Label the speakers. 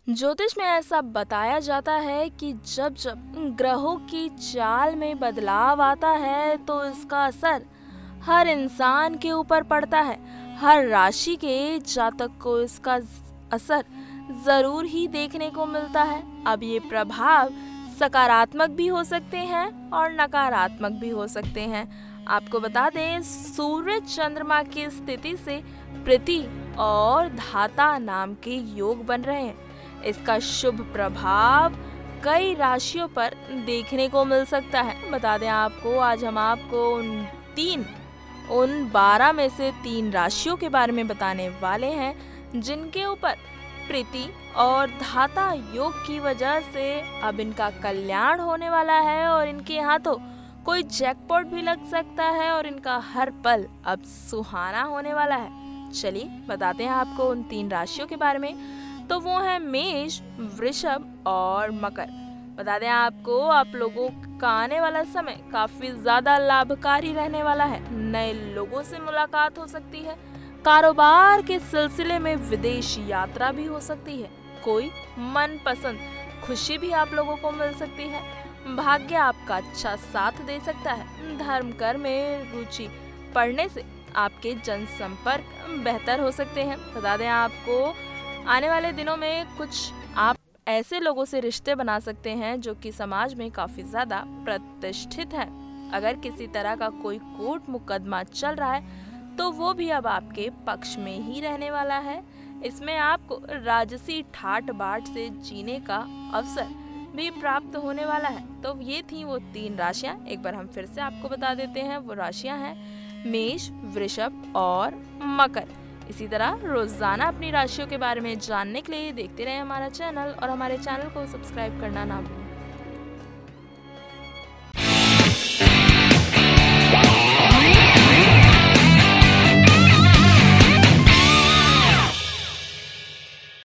Speaker 1: ज्योतिष में ऐसा बताया जाता है कि जब जब ग्रहों की चाल में बदलाव आता है तो इसका असर हर इंसान के ऊपर पड़ता है। हर राशि के जातक को इसका असर जरूर ही देखने को मिलता है। अब ये प्रभाव सकारात्मक भी हो सकते हैं और नकारात्मक भी हो सकते हैं। आपको बता दें, सूर्य चंद्रमा की स्थिति से प्रीति और धाता नाम के योग बन रहे हैं। इसका शुभ प्रभाव कई राशियों पर देखने को मिल सकता है। बता दें आपको, आज हम आपको उन 12 में से 3 राशियों के बारे में बताने वाले हैं जिनके ऊपर प्रीति और धाता योग की वजह से अब इनका कल्याण होने वाला है और इनके यहाँ तो कोई जैकपॉट भी लग सकता है और इनका हर पल अब सुहाना होने वाला है। चलिए बताते हैं आपको उन 3 राशियों के बारे में। तो वो है मेष, वृषभ और मकर। बता दें आपको, आप लोगों का आने वाला समय काफी ज्यादा लाभकारी रहने वाला है। नए लोगों से मुलाकात हो सकती है। कारोबार के सिलसिले में विदेश यात्रा भी हो सकती है। कोई मनपसंद खुशी भी आप लोगों को मिल सकती है। भाग्य आपका अच्छा साथ दे सकता है। धर्म कर्म में रुचि पढ़ने से आपके जनसंपर्क बेहतर हो सकते हैं। बता दें आपको, आने वाले दिनों में कुछ आप ऐसे लोगों से रिश्ते बना सकते हैं जो कि समाज में काफी ज्यादा प्रतिष्ठित है। अगर किसी तरह का कोई कोर्ट मुकदमा चल रहा है तो वो भी अब आपके पक्ष में ही रहने वाला है। इसमें आपको राजसी ठाट बाट से जीने का अवसर भी प्राप्त होने वाला है। तो ये थी वो 3 राशियां। एक बार हम फिर से आपको बता देते हैं, वो राशियां हैं मेष, वृषभ और मकर। इसी तरह रोजाना अपनी राशियों के बारे में जानने के लिए देखते रहें हमारा चैनल और हमारे चैनल को सब्सक्राइब करना ना भूलें।